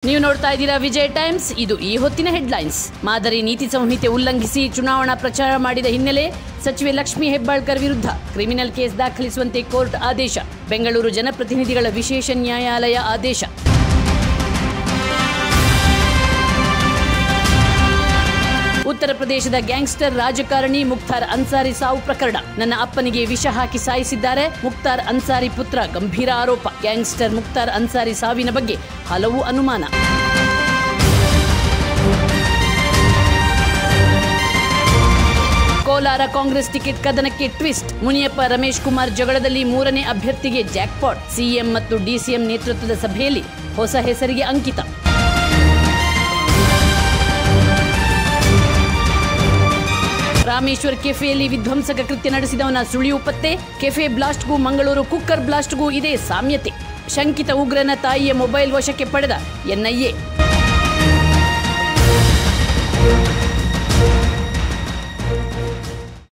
ನೀವು ನೋಡ್ತಾ ಇದ್ದೀರಾ ವಿಜಯ್ ಟೈಮ್ಸ್. ಇದು ಈ ಹೊತ್ತಿನ ಹೆಡ್ಲೈನ್ಸ್. ಮಾದರಿ ನೀತಿ ಸಂಹಿತೆ ಉಲ್ಲಂಘಿಸಿ ಚುನಾವಣಾ ಪ್ರಚಾರ ಮಾಡಿದ ಹಿನ್ನೆಲೆ ಸಚಿವೆ ಲಕ್ಷ್ಮೀ ಹೆಬ್ಬಾಳ್ಕರ್ ವಿರುದ್ಧ ಕ್ರಿಮಿನಲ್ ಕೇಸ್ ದಾಖಲಿಸುವಂತೆ ಕೋರ್ಟ್ ಆದೇಶ. ಬೆಂಗಳೂರು ಜನಪ್ರತಿನಿಧಿಗಳ ವಿಶೇಷ ನ್ಯಾಯಾಲಯ ಆದೇಶ. ಉತ್ತರ ಪ್ರದೇಶದ ಗ್ಯಾಂಗ್ಸ್ಟರ್ ರಾಜಕಾರಣಿ ಮುಖ್ತಾರ್ ಅನ್ಸಾರಿ ಸಾವು ಪ್ರಕರಣ. ನನ್ನ ಅಪ್ಪನಿಗೆ ವಿಷ ಹಾಕಿ ಸಾಯಿಸಿದ್ದಾರೆ ಮುಖ್ತಾರ್ ಅನ್ಸಾರಿ ಪುತ್ರ, ಗಂಭೀರ ಆರೋಪ. ಗ್ಯಾಂಗ್ಸ್ಟರ್ ಮುಖ್ತಾರ್ ಅನ್ಸಾರಿ ಸಾವಿನ ಬಗ್ಗೆ ಹಲವು ಅನುಮಾನ. ಕೋಲಾರ ಕಾಂಗ್ರೆಸ್ ಟಿಕೆಟ್ ಕದನಕ್ಕೆ ಟ್ವಿಸ್ಟ್. ಮುನಿಯಪ್ಪ ರಮೇಶ್ ಕುಮಾರ್ ಜಗಳದಲ್ಲಿ ಮೂರನೇ ಅಭ್ಯರ್ಥಿಗೆ ಜಾಕ್ಪಾಟ್. ಸಿಎಂ ಮತ್ತು ಡಿಸಿಎಂ ನೇತೃತ್ವದ ಸಭೆಯಲ್ಲಿ ಹೊಸ ಹೆಸರಿಗೆ ಅಂಕಿತ. ರಾಮೇಶ್ವರ್ ಕೆಫೆಯಲ್ಲಿ ವಿಧ್ವಂಸಕ ಕೃತ್ಯ ನಡೆಸಿದವನ ಸುಳಿವು ಪತ್ತೆ. ಕೆಫೆ ಬ್ಲಾಸ್ಟ್ಗೂ ಮಂಗಳೂರು ಕುಕ್ಕರ್ ಬ್ಲಾಸ್ಟ್ಗೂ ಇದೇ ಸಾಮ್ಯತೆ. ಶಂಕಿತ ಉಗ್ರನ ತಾಯಿಯ ಮೊಬೈಲ್ ವಶಕ್ಕೆ ಪಡೆದ ಎನ್ಐಎ.